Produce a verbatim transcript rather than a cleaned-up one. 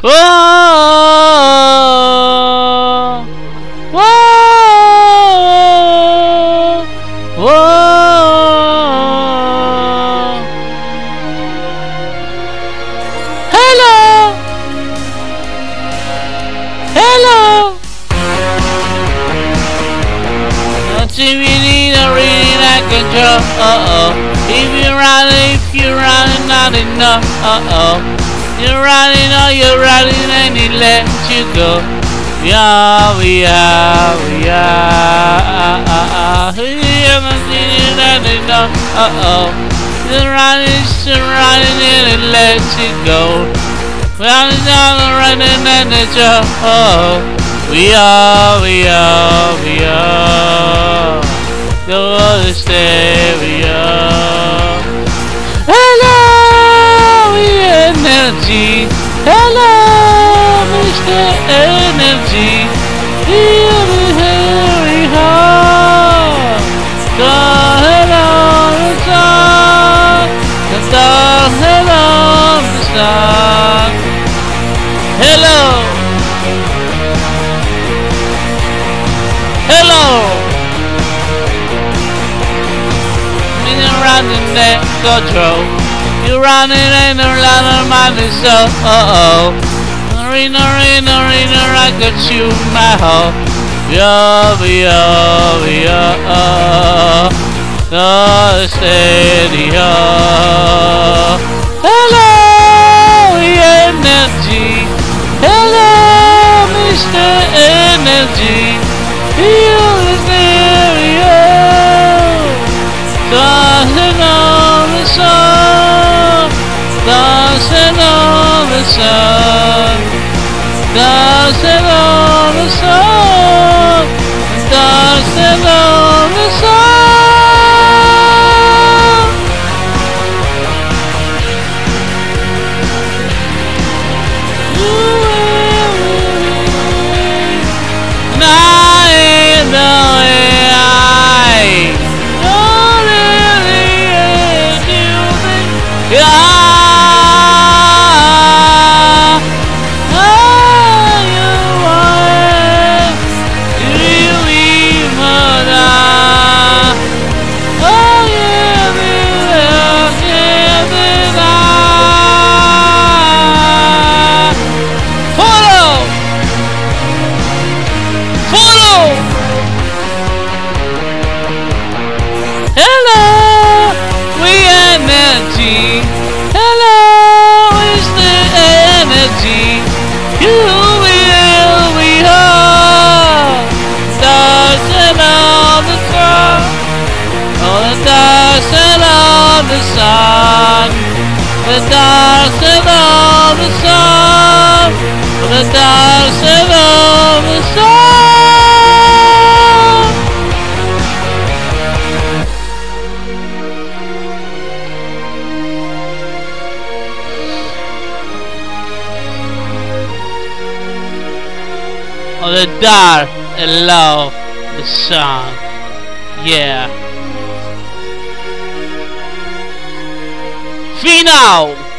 Whoa! Whoa! Whoa! Hello! Hello! Don't you need a reading I can draw? Uh-oh. If you're running, if you're running, not enough. Uh-oh. You're running, oh, you're running, and it lets you go. We are, we are, we are. You're not enough. Uh-oh. You're running, you're running, and it lets you go. Running down the running, and it's your oh. We are, we are, we are. Go to stay, we are. Hello, we energy. Hello, Mister Energy. Here we hurry home. Go hello, the sun. The sun, hello, the sun. Hello. Hello. Running that control. You're running and a lot of money, so uh oh. Arena, arena, arena, I got you my hole. Yeah, yeah, yeah. The steady, oh. Hello, energy. Hello, Mister Energy. You is there, dancing on the sun, dancing on the sun, dancing on the sun, dancing on the sun. And I know I. Yeah, oh, you are really mother. Oh, yeah, yeah, yeah, photo, photo. Hello, we energy. Hello, is the energy? You will be home. Dancing on the sun. Oh, the dancing on the sun. The dancing on the sun. Oh, the dancing on the sun. Oh, the dark and love the sun. Yeah. Final.